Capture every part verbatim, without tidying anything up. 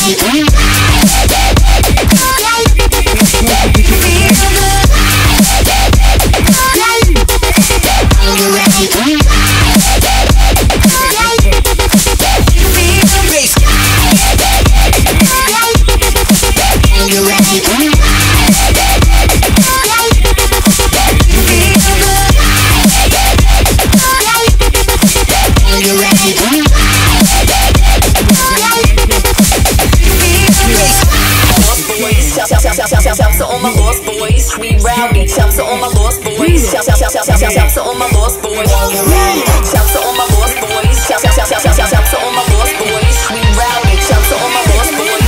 Shouts to all my lost boys, we rowdy. Shouts to all my lost boys. Shouts to all my lost boys. Shouts to all my lost boys. Shouts to all my lost boys, we rowdy. Shouts to all my lost boys.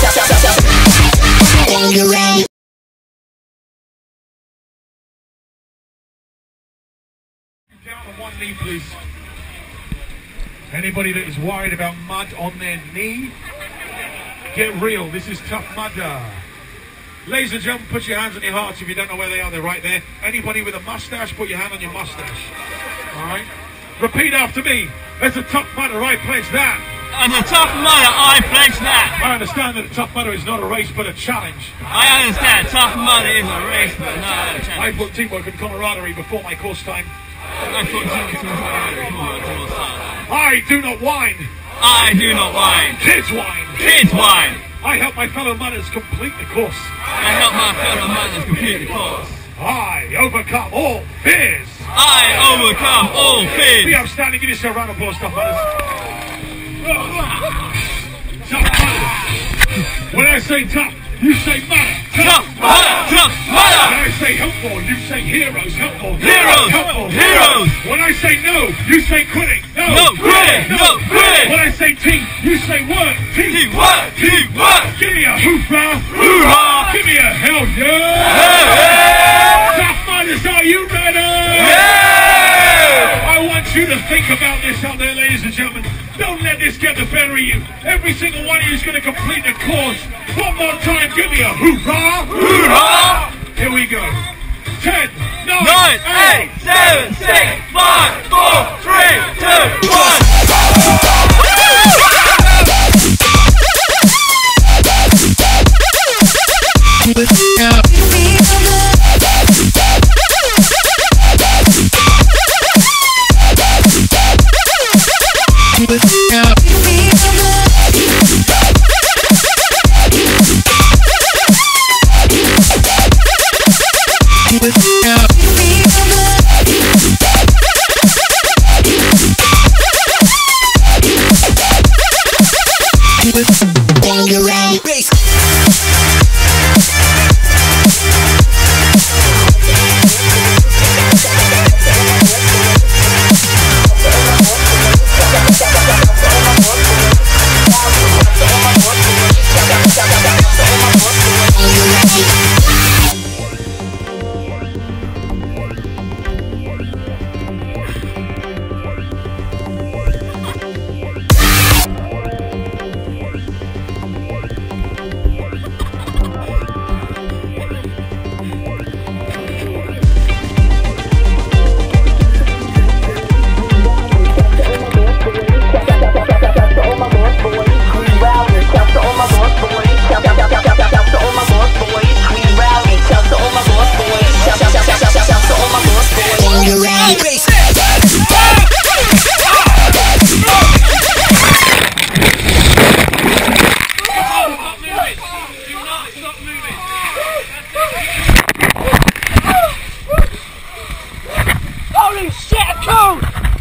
Down on one knee, please. Anybody that is worried about mud on their knee, get real. This is tough mudder. Ladies and gentlemen, put your hands on your hearts if you don't know where they are. They're right there. Anybody with a mustache, put your hand on your mustache. All right? Repeat after me. As a tough mudder, I pledge that. As a tough mudder, I pledge that. I understand that a tough mudder is not a race, but a challenge. I understand tough mudder is a race, but not a challenge. I put teamwork and camaraderie before my course time. I put teamwork and camaraderie before my course time. I do not whine. I do not whine. Kids whine. Kids whine. I help my fellow mudders complete the course. I help my fellow mudders complete the course. I overcome all fears. I overcome all fears. Be outstanding. Give yourself a round of applause, tough mudders. Tough mudders. When I say tough, you say mudder. Tough mudder. Tough mudder. When I say helpful, you say heroes. Helpful. Heroes. Helpful. Heroes. When I say no, you say quitting. No. No quitting. No quitting. When I say team, you say work. Team. Teamwork. Teamwork. Give me a hoorah. Hoorah. Give me a hell yeah. Hey, hey. Tough mudders, are you ready? Yeah. I want you to think about this out there, ladies and gentlemen. Don't let this get the better of you. Every single one of you is going to complete the course. One more time, give me a hoorah. Hoorah. Here we go. Ten, nine, Nine, eight, seven, six, five, four, three, two, one. Holy shit, cold!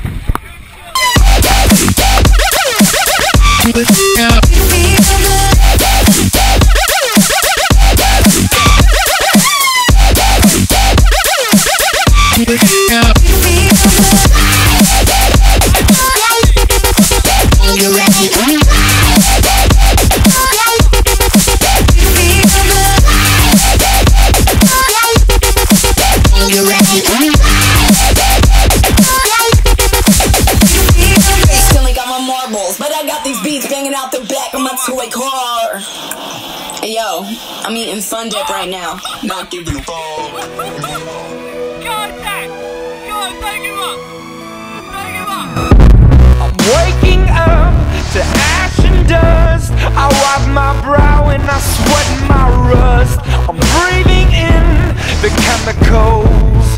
Toy car. Hey, yo, I'm eating Fun Dip right now. Not giving a fuck. Go attack! Go attack him up! Take him up! I'm waking up to ash and dust. I wipe my and I sweat my rust. I'm breathing in the chemicals.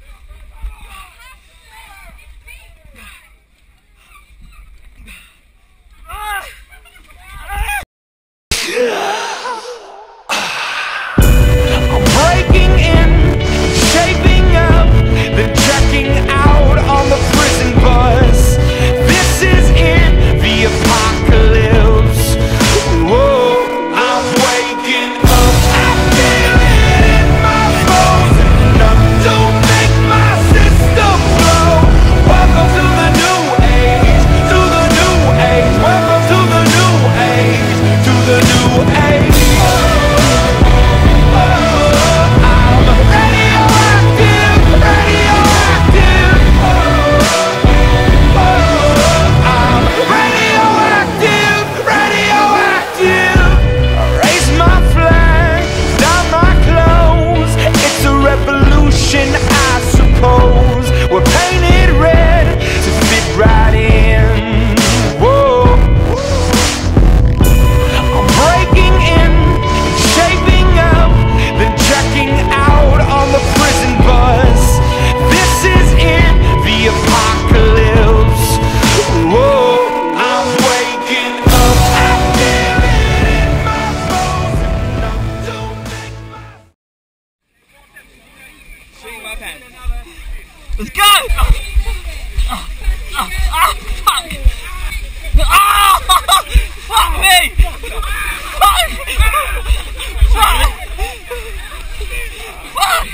I'm breaking in, shaping up, then checking out on the prison bus. This is in the apocalypse. Whoa, I'm waking up. I feel it in my bones. Enough to make my system blow. Welcome to the new age, to the new age. Welcome to the new age, to the new age. I suppose we're painted red to fit right in. Whoa, I'm breaking in, shaping up, then checking out on the prison bus. This is in the apocalypse. Whoa, I'm waking up. I feel it in my bones. Enough to make my Let's go! Oh, oh, oh, oh, fuck! Oh, fuck me! Fuck! Fuck! Fuck!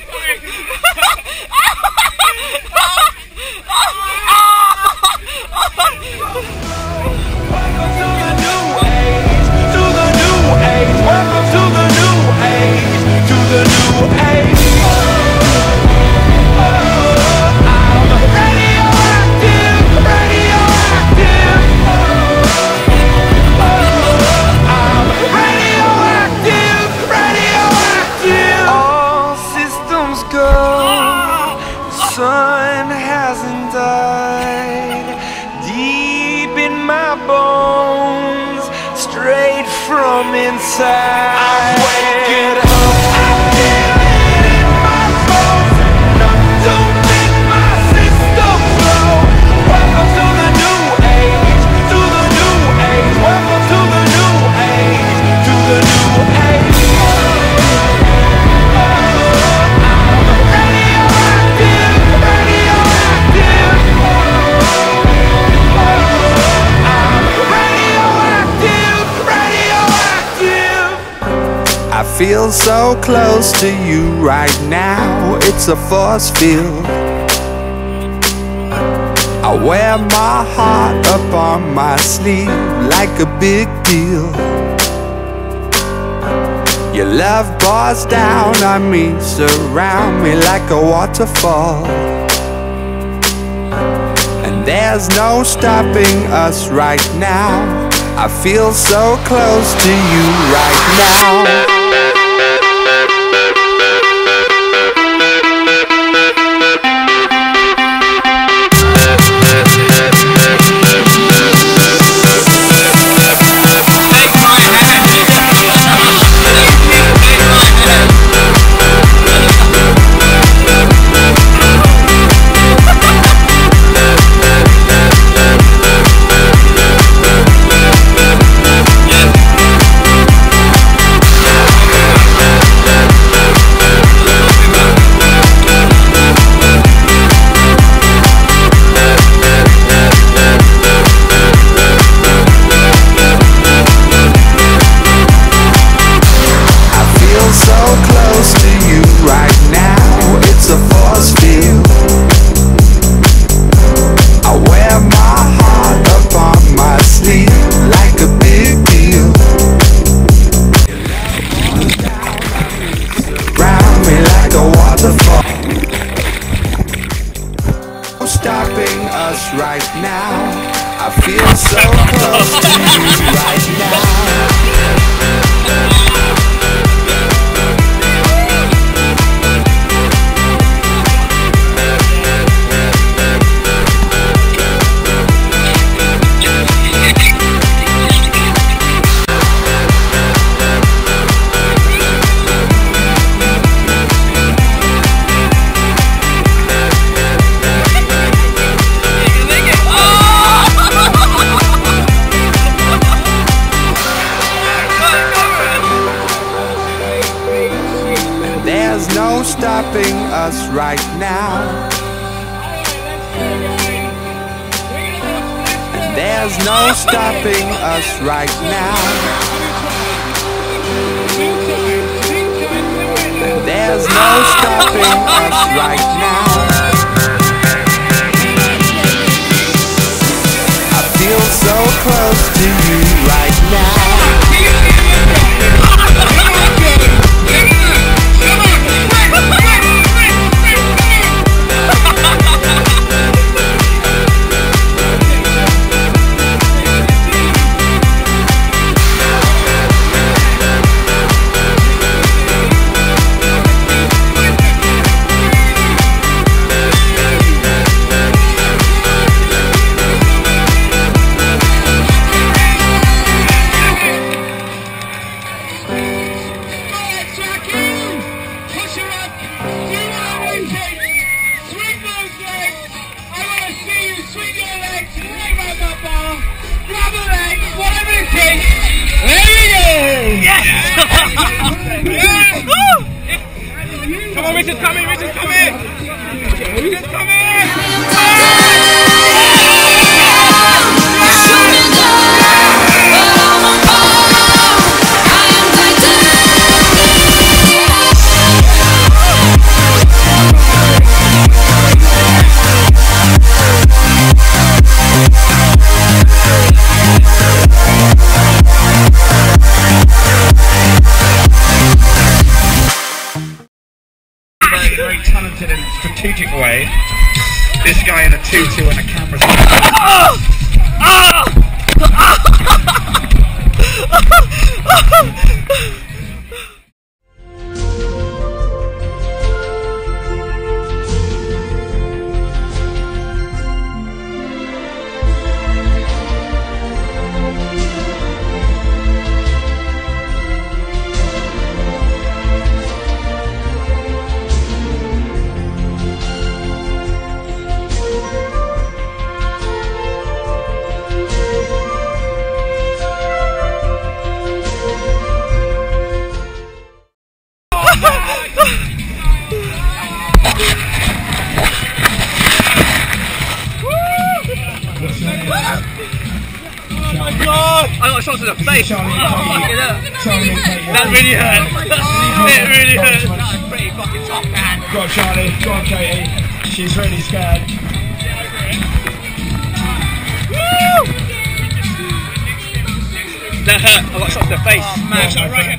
Welcome to the new age, to the new age. Welcome to the new age, to the new age. Sun hasn't died deep in my bones, straight from inside. I'm waking up. I feel it in my bones. Enough to make my system blow. Welcome to the new age, to the new age. Welcome to the new age, to the new age. I feel so close to you right now, it's a force field. I wear my heart up on my sleeve like a big deal. Your love pours down on me, surround me like a waterfall. And there's no stopping us right now. I feel so close to you right now. Yeah. no stopping us right now. And there's no stopping us right now. And there's no stopping us right now. I feel so close to you right now. Come on, Richard's coming, Richard's coming! Richard's coming! Very talented and strategic way. This guy in a tutu and a camera. Oh my god! I got shot to the face! Oh, fucking hell! That really hurt! It really hurt! That's pretty fucking tough, man! Go on, Charlie, go on, Katie. She's really scared. That hurt! I got shot to the face! Oh, man, right